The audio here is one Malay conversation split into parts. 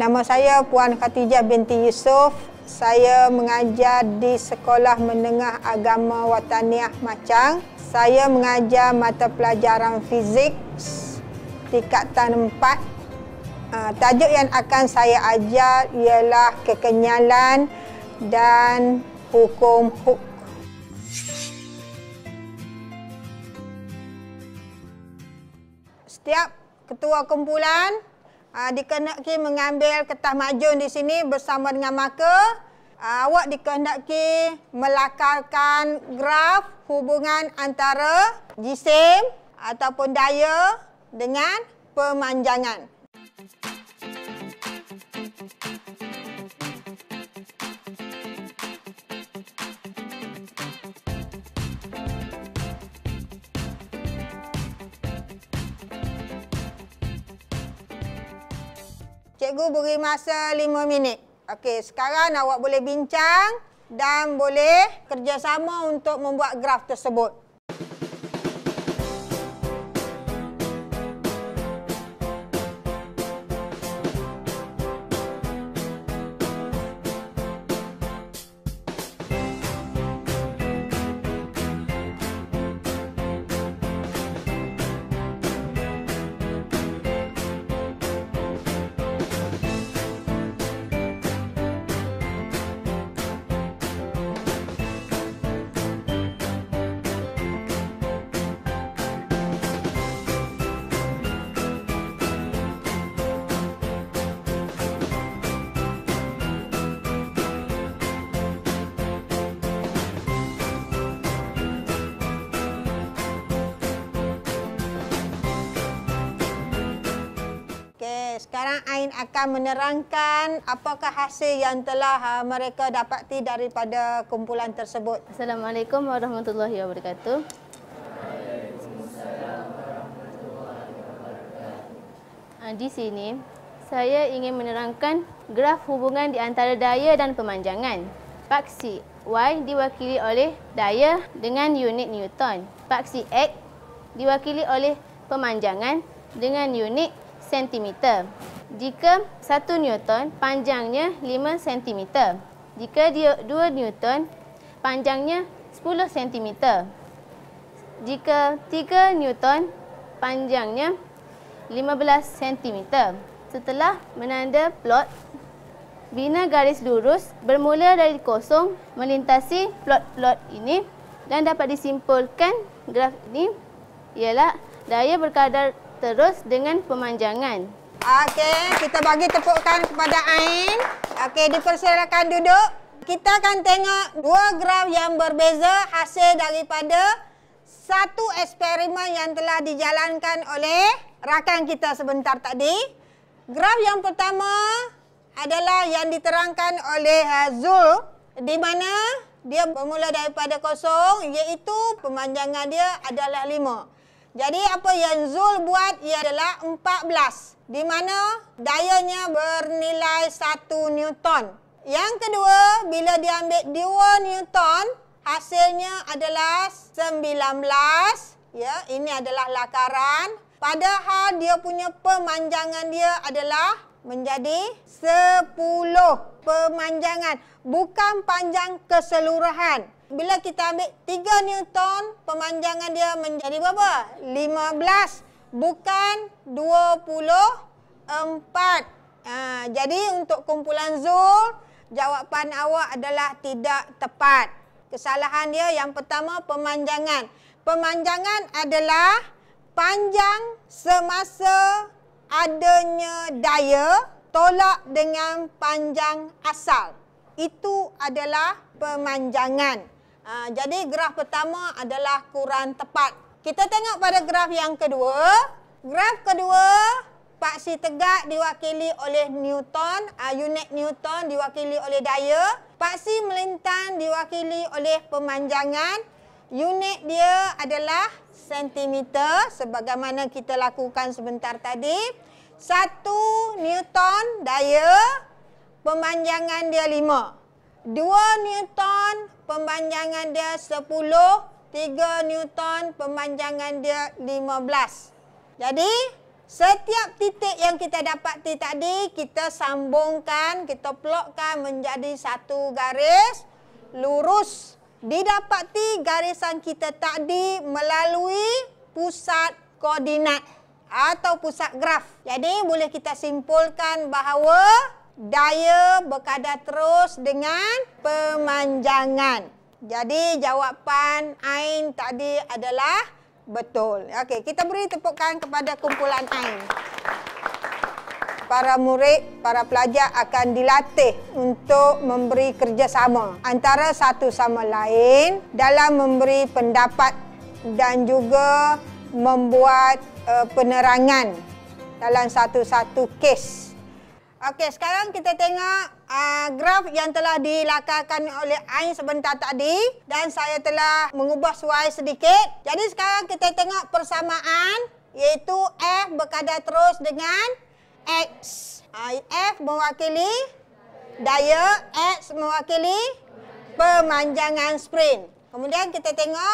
Nama saya Puan Khatijah binti Yusof. Saya mengajar di Sekolah Menengah Agama Wataniah Machang. Saya mengajar mata pelajaran fizik tingkatan 4. Tajuk yang akan saya ajar ialah kekenyalan dan hukum Hooke. Setiap ketua kumpulan dikehendaki mengambil kertas majun di sini bersama dengan marker. Awak dikehendaki melakarkan graf hubungan antara jisim ataupun daya dengan pemanjangan. Cikgu beri masa 5 minit. Okey, sekarang awak boleh bincang dan boleh kerjasama untuk membuat graf tersebut. Sekarang Ain akan menerangkan apakah hasil yang telah mereka dapati daripada kumpulan tersebut. Assalamualaikum warahmatullahi wabarakatuh. Di sini saya ingin menerangkan graf hubungan di antara daya dan pemanjangan. Paksi Y diwakili oleh daya dengan unit Newton. Paksi X diwakili oleh pemanjangan dengan unit sentimeter. Jika 1 Newton, panjangnya 5 cm. Jika 2 Newton, panjangnya 10 cm. Jika 3 Newton, panjangnya 15 cm. Setelah menanda plot, bina garis lurus bermula dari kosong melintasi plot-plot ini dan dapat disimpulkan graf ini ialah daya berkadar terus dengan pemanjangan. Okey, kita bagi tepukan kepada Ain. Okey, dipersilakan duduk. Kita akan tengok dua graf yang berbeza hasil daripada satu eksperimen yang telah dijalankan oleh rakan kita sebentar tadi. Graf yang pertama adalah yang diterangkan oleh Zul, di mana dia bermula daripada kosong, iaitu pemanjangan dia adalah 5. Jadi apa yang Zul buat ia adalah 14, di mana dayanya bernilai 1 Newton. Yang kedua, bila dia ambil 2 Newton, hasilnya adalah 19. Ya, ini adalah lakaran. Padahal dia punya pemanjangan dia adalah menjadi 10 pemanjangan, bukan panjang keseluruhan. Bila kita ambil 3 Newton, pemanjangan dia menjadi berapa? 15, bukan 24. Jadi untuk kumpulan Zul, jawapan awak adalah tidak tepat. Kesalahan dia yang pertama, pemanjangan. Pemanjangan adalah panjang semasa adanya daya tolak dengan panjang asal. Itu adalah pemanjangan. Jadi graf pertama adalah kurang tepat. Kita tengok pada graf yang kedua. Graf kedua, paksi tegak diwakili oleh Newton, unit Newton diwakili oleh daya. Paksi melintang diwakili oleh pemanjangan. Unit dia adalah sentimeter sebagaimana kita lakukan sebentar tadi. 1 Newton daya, pemanjangan dia 5. 2 Newton, pemanjangan dia 10. 3 Newton, pemanjangan dia 15. Jadi, Setiap titik yang kita dapati tadi, kita sambungkan, kita plotkan menjadi satu garis lurus. Didapati garisan kita tadi melalui pusat koordinat atau pusat graf. Jadi boleh kita simpulkan bahawa daya berkadar terus dengan pemanjangan. Jadi jawapan Ain tadi adalah betul. Okey, kita beri tepukan kepada kumpulan Ain. Para murid, para pelajar akan dilatih untuk memberi kerjasama antara satu sama lain dalam memberi pendapat dan juga membuat penerangan dalam satu-satu kes. Okey, sekarang kita tengok graf yang telah dilakarkan oleh Ain sebentar tadi dan saya telah mengubah suai sedikit. Jadi sekarang kita tengok persamaan, iaitu F berkadar terus dengan X. F mewakili daya, X mewakili pemanjangan spring. Kemudian kita tengok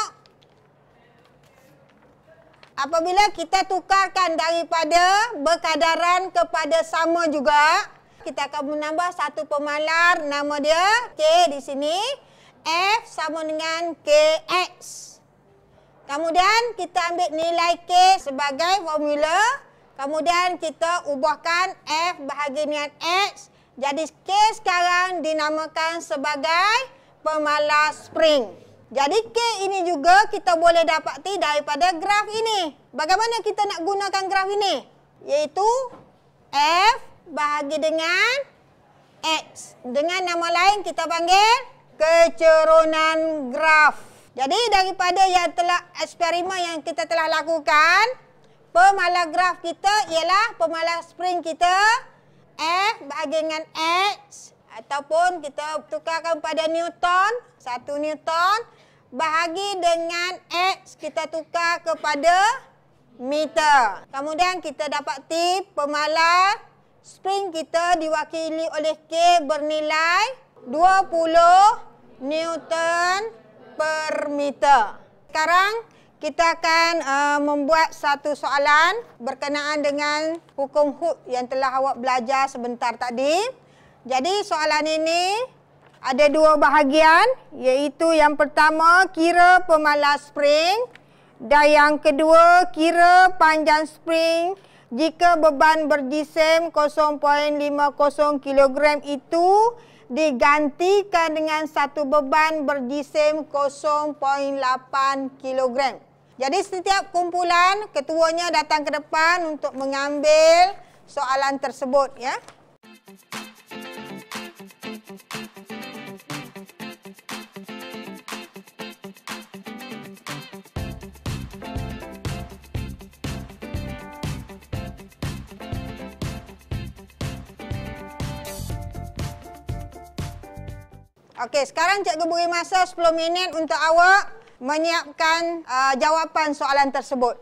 apabila kita tukarkan daripada berkadaran kepada sama juga, kita akan menambah satu pemalar, nama dia K di sini. F sama dengan KX. Kemudian kita ambil nilai K sebagai formula. Kemudian kita ubahkan F bahagi dengan X. Jadi K sekarang dinamakan sebagai pemalar spring. Jadi K ini juga kita boleh dapati daripada graf ini. Bagaimana kita nak gunakan graf ini? Iaitu F bahagi dengan X. Dengan nama lain kita panggil kecerunan graf. Jadi daripada yang telah eksperimen yang kita telah lakukan, pemalar graf kita ialah pemalar spring kita F bahagi dengan X. Ataupun kita tukarkan pada Newton, 1 Newton. Bahagi dengan X kita tukar kepada meter. Kemudian kita dapati pemalar spring kita diwakili oleh K bernilai 20 Newton per meter. Sekarang kita akan membuat satu soalan berkenaan dengan hukum Hooke yang telah awak belajar sebentar tadi. Jadi soalan ini ada dua bahagian, iaitu yang pertama kira pemalar spring dan yang kedua kira panjang spring jika beban berjisim 0.50 kg itu digantikan dengan satu beban berjisim 0.8 kg. Jadi setiap kumpulan ketuanya datang ke depan untuk mengambil soalan tersebut, ya. Okey, sekarang cikgu beri masa 10 minit untuk awak menyiapkan jawapan soalan tersebut.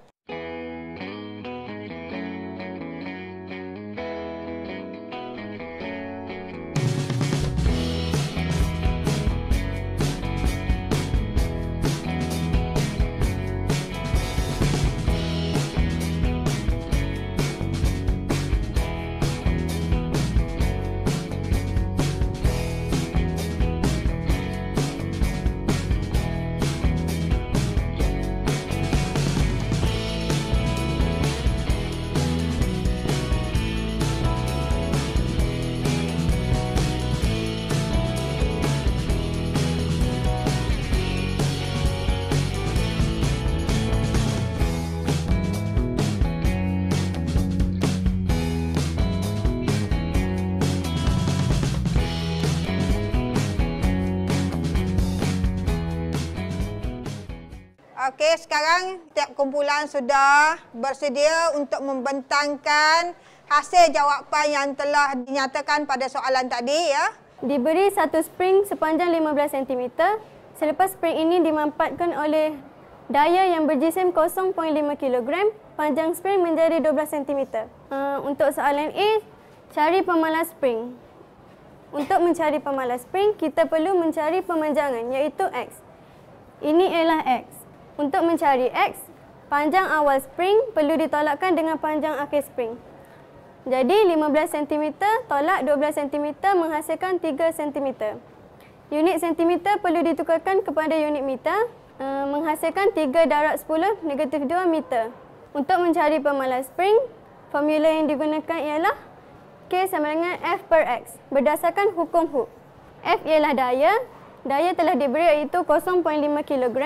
Okey, sekarang tiap kumpulan sudah bersedia untuk membentangkan hasil jawapan yang telah dinyatakan pada soalan tadi, ya. Diberi satu spring sepanjang 15 cm. Selepas spring ini dimampatkan oleh daya yang berjisim 0.5 kg, panjang spring menjadi 12 cm. Untuk soalan A, cari pemalar spring. Untuk mencari pemalar spring, kita perlu mencari pemanjangan, iaitu X. Ini ialah X. Untuk mencari X, Panjang awal spring perlu ditolakkan dengan panjang akhir spring. Jadi 15 cm tolak 12 cm menghasilkan 3 cm. Unit cm perlu ditukarkan kepada unit meter, menghasilkan 3 darab 10 negatif 2 meter. Untuk mencari pemalas spring, formula yang digunakan ialah K sama dengan F per X berdasarkan hukum Hooke. F ialah daya. Daya telah diberi iaitu 0.5 kg.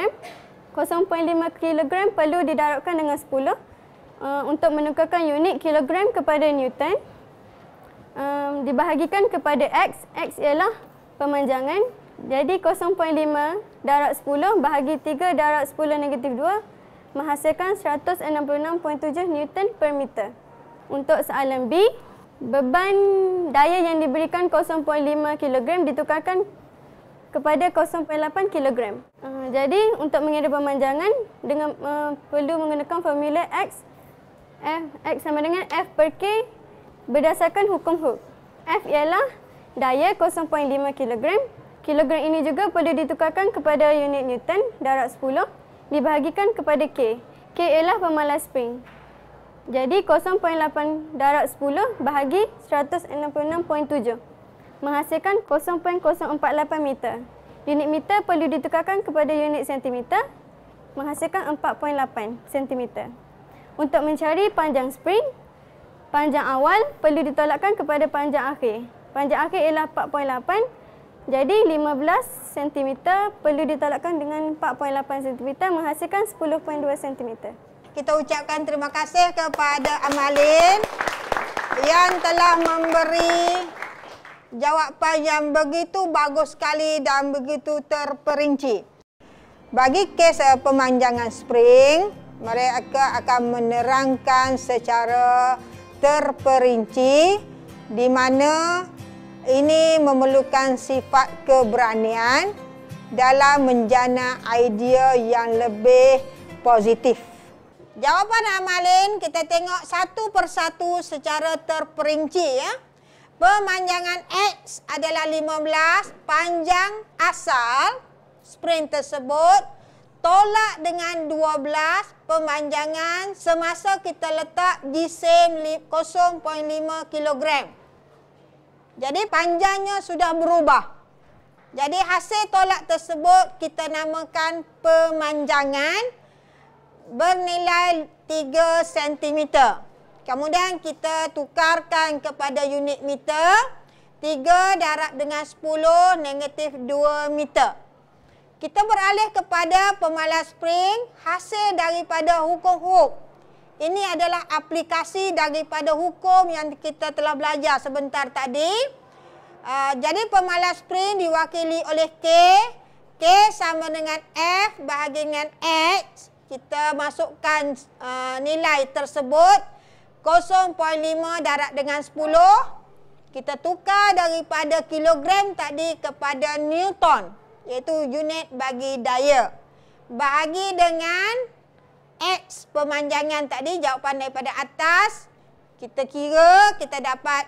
0.5 kg perlu didarabkan dengan 10 untuk menukarkan unit kilogram kepada Newton. Dibahagikan kepada X. X ialah pemanjangan. Jadi 0.5 darab 10 bahagi 3 darab 10 negatif 2 menghasilkan 166.7 Newton per meter. Untuk soalan B, beban daya yang diberikan 0.5 kg ditukarkan kepada 0.8 kg. Jadi untuk mengira pemanjangan dengan perlu menggunakan formula X. X sama dengan F per K berdasarkan hukum Hooke. F ialah daya 0.5 kg. Kilogram ini juga perlu ditukarkan kepada unit Newton darab 10 dibahagikan kepada K. K ialah pemalas spring. Jadi 0.8 darab 10 bahagi 166.7 menghasilkan 0.048 meter. Unit meter perlu ditukarkan kepada unit sentimeter menghasilkan 4.8 cm. Untuk mencari panjang spring, panjang awal perlu ditolakkan kepada panjang akhir. Panjang akhir ialah 4.8. Jadi 15 cm perlu ditolakkan dengan 4.8 cm menghasilkan 10.2 cm. Kita ucapkan terima kasih kepada Amalin yang telah memberi jawapan yang begitu bagus sekali dan begitu terperinci. Bagi kes pemanjangan spring, mereka akan menerangkan secara terperinci di mana ini memerlukan sifat keberanian dalam menjana idea yang lebih positif. Jawapan Amalin kita tengok satu persatu secara terperinci ya. Pemanjangan X adalah 15, panjang asal spring tersebut tolak dengan 12 pemanjangan semasa kita letak jisim 0.5 kg. Jadi panjangnya sudah berubah. Jadi hasil tolak tersebut kita namakan pemanjangan bernilai 3 cm. Kemudian kita tukarkan kepada unit meter. 3 darab dengan 10 negatif 2 meter. Kita beralih kepada pemalas spring hasil daripada hukum Hooke. Ini adalah aplikasi daripada hukum yang kita telah belajar sebentar tadi. Jadi pemalas spring diwakili oleh K. K sama dengan F bahagi dengan X. Kita masukkan nilai tersebut. 0.5 darab dengan 10. Kita tukar daripada kilogram tadi kepada Newton. Iaitu unit bagi daya. Bahagi dengan X pemanjangan tadi, jawapan daripada atas. Kita kira, kita dapat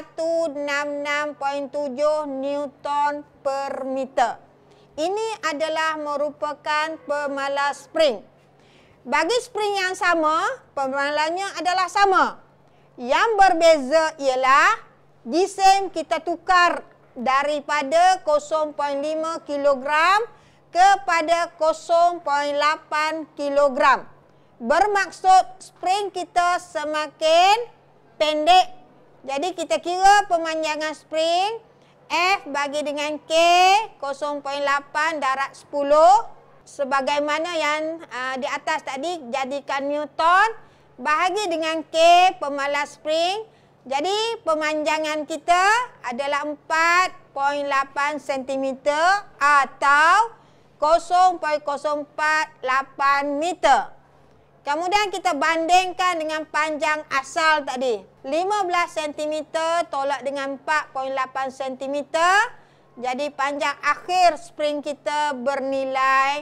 166.7 Newton per meter. Ini adalah merupakan pemalas spring. Bagi spring yang sama, pemalasnya adalah sama. Yang berbeza ialah jisim kita tukar daripada 0.5 kg kepada 0.8 kg. Bermaksud spring kita semakin pendek. Jadi kita kira pemanjangan spring F bagi dengan K 0.8 darab 10 sebagaimana yang di atas tadi, jadikan Newton bahagi dengan K pemalas spring. Jadi pemanjangan kita adalah 4.8 cm atau 0.048 meter. Kemudian kita bandingkan dengan panjang asal tadi. 15 cm tolak dengan 4.8 cm. Jadi panjang akhir spring kita bernilai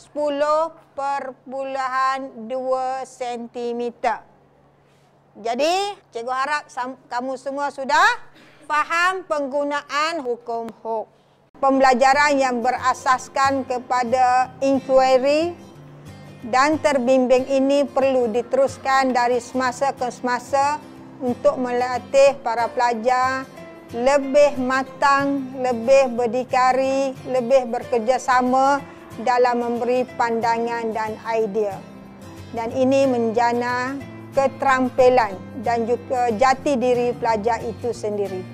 10.2 cm. Jadi cikgu harap kamu semua sudah faham penggunaan hukum Hooke. Pembelajaran yang berasaskan kepada inquiry, dan terbimbing ini perlu diteruskan dari semasa ke semasa untuk melatih para pelajar lebih matang, lebih berdikari, lebih bekerjasama dalam memberi pandangan dan idea. Dan ini menjana keterampilan dan juga jati diri pelajar itu sendiri.